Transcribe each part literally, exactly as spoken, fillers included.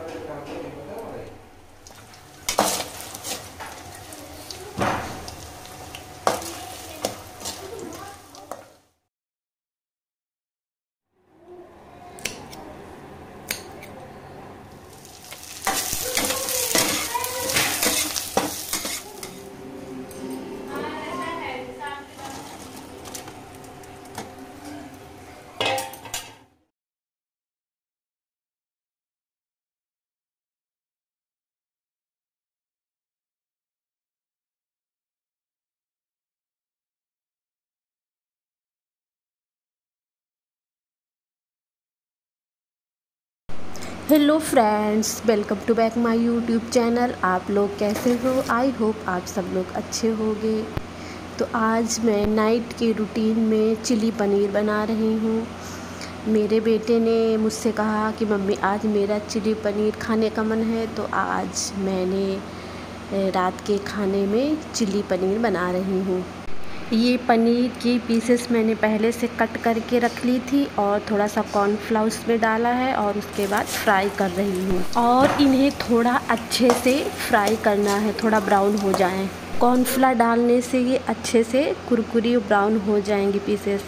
Hello friends, welcome to back my YouTube channel. आप लोग कैसे हो? आई होप आप सब लोग अच्छे होंगे। तो आज मैं नाइट के रूटीन में चिली पनीर बना रही हूँ। मेरे बेटे ने मुझसे कहा कि मम्मी आज मेरा चिली पनीर खाने का मन है, तो आज मैंने रात के खाने में चिली पनीर बना रही हूँ। ये पनीर की पीसेस मैंने पहले से कट करके रख ली थी और थोड़ा सा कॉर्नफ्लावर में डाला है और उसके बाद फ्राई कर रही हूँ। और इन्हें थोड़ा अच्छे से फ्राई करना है, थोड़ा ब्राउन हो जाएं। कॉर्नफ्लावर डालने से ये अच्छे से कुरकुरी ब्राउन हो जाएंगी पीसेस।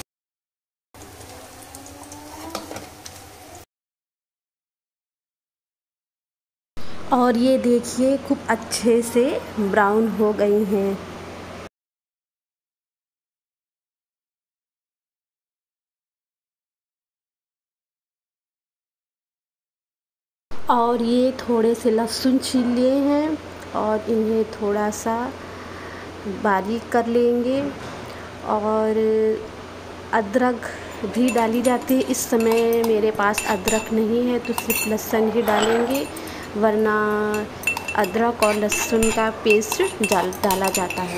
और ये देखिए खूब अच्छे से ब्राउन हो गई हैं। और ये थोड़े से लहसुन छील लिए हैं और इन्हें थोड़ा सा बारीक कर लेंगे। और अदरक भी डाली जाती है। इस समय मेरे पास अदरक नहीं है तो सिर्फ लहसुन ही डालेंगे, वरना अदरक और लहसुन का पेस्ट डाल डाला जाता है।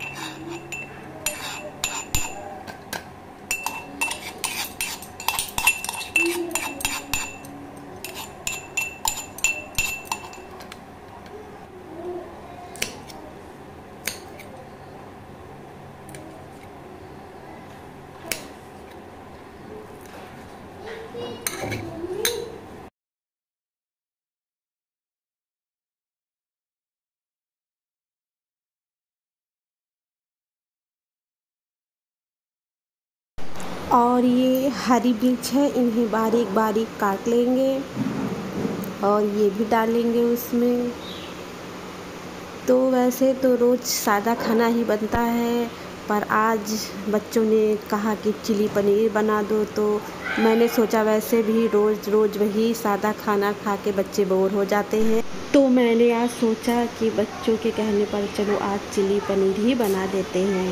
और ये हरी मिर्च है, इन्हें बारीक बारीक काट लेंगे और ये भी डालेंगे उसमें। तो वैसे तो रोज़ सादा खाना ही बनता है, पर आज बच्चों ने कहा कि चिली पनीर बना दो, तो मैंने सोचा वैसे भी रोज़ रोज़ वही सादा खाना खा के बच्चे बोर हो जाते हैं, तो मैंने आज सोचा कि बच्चों के कहने पर चलो आज चिली पनीर ही बना देते हैं।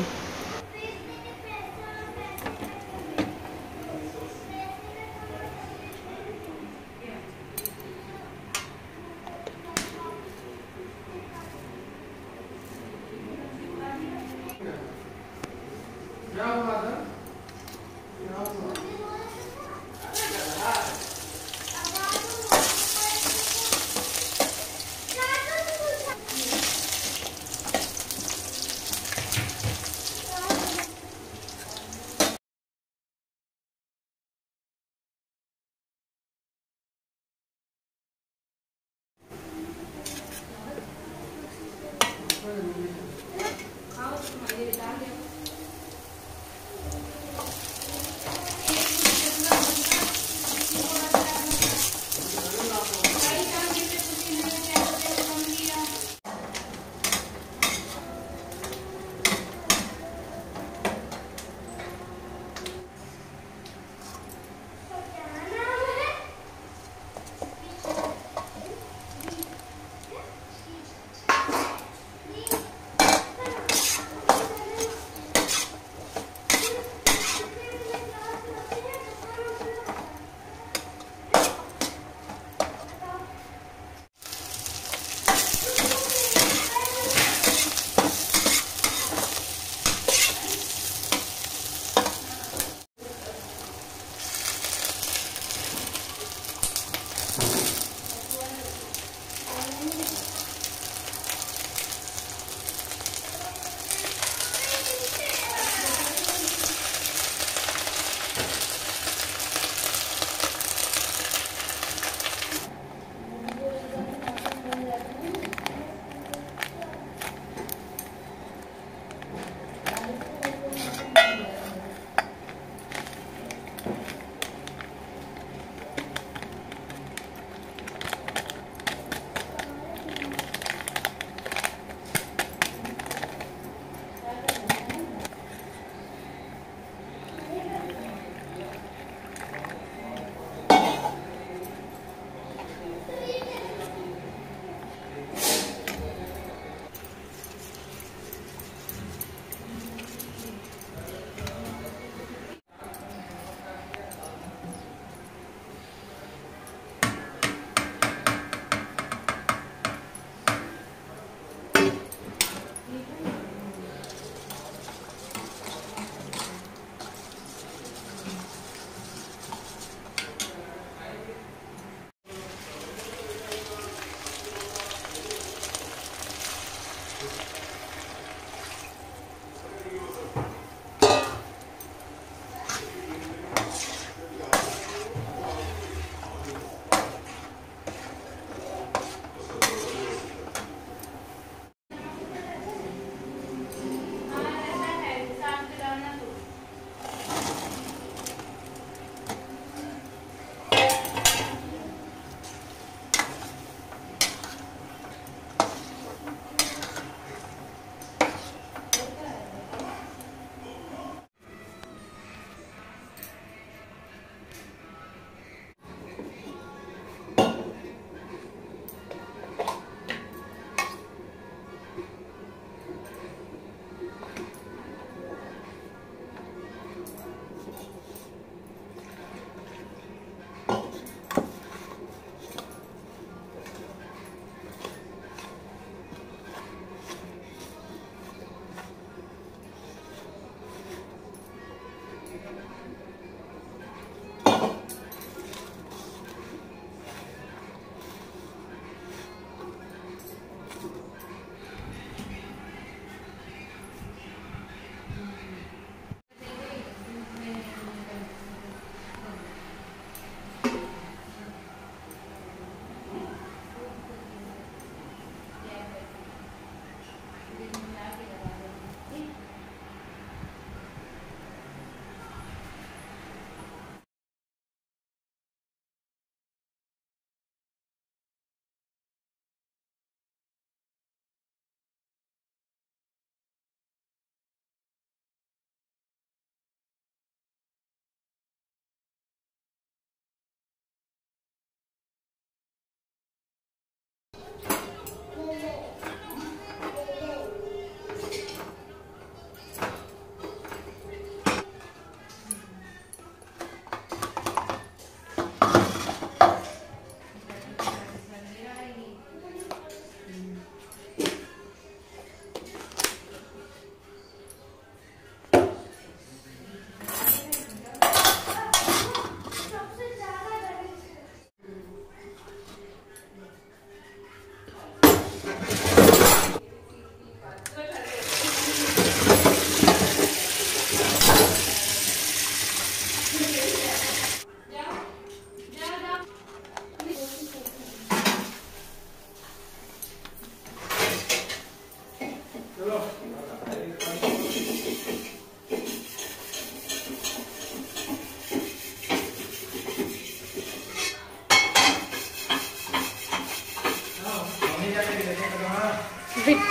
फिट।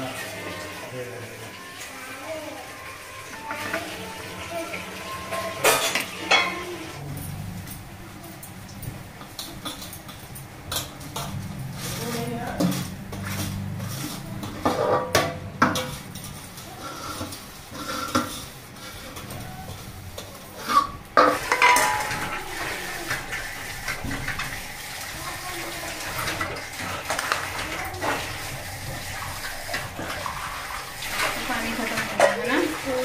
पानी खत्म हो गया है ना,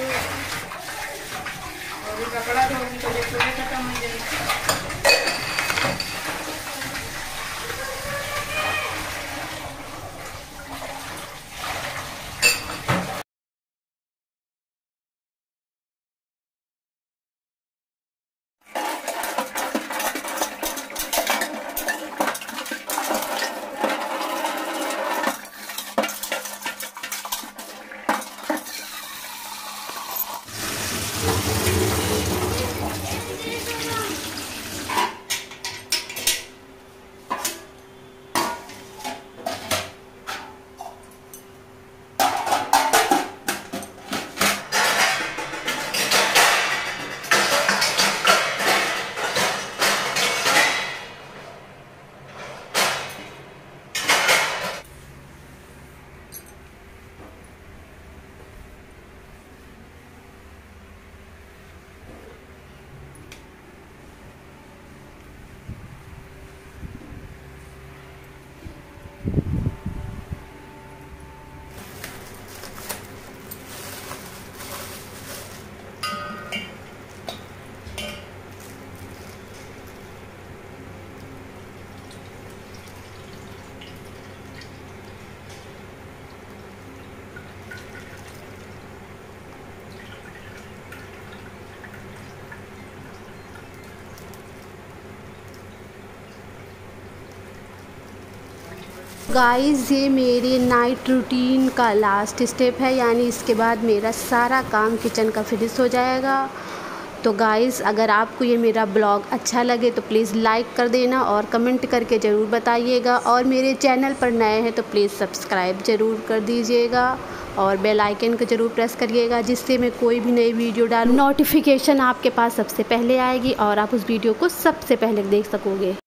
और ये कपड़ा धोने के लिए पूरे खत्म हो जाएगा। गाइस ये मेरे नाइट रूटीन का लास्ट स्टेप है, यानी इसके बाद मेरा सारा काम किचन का फिनिश हो जाएगा। तो गाइस अगर आपको ये मेरा ब्लॉग अच्छा लगे तो प्लीज़ लाइक कर देना और कमेंट करके ज़रूर बताइएगा, और मेरे चैनल पर नए हैं तो प्लीज़ सब्सक्राइब ज़रूर कर दीजिएगा और बेल आइकन को ज़रूर प्रेस करिएगा, जिससे मैं कोई भी नई वीडियो डालूं नोटिफिकेशन आपके पास सबसे पहले आएगी और आप उस वीडियो को सबसे पहले देख सकोगे।